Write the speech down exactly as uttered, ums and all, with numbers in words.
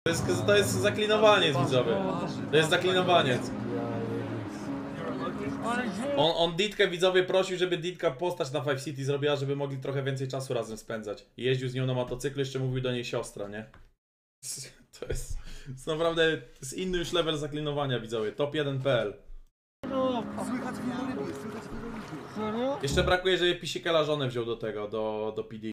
To jest, to jest zaklinowanie widzowie. To jest zaklinowanie. On, on Ditkę widzowie prosił, żeby Ditka postać na Five City zrobiła, żeby mogli trochę więcej czasu razem spędzać. Jeździł z nią na motocyklu, jeszcze mówił do niej siostra, nie? To jest, to jest naprawdę to jest inny już level zaklinowania widzowie. Top jeden kropka p l. Jeszcze brakuje, żeby Pisikela żonę wziął do tego, do, do P D.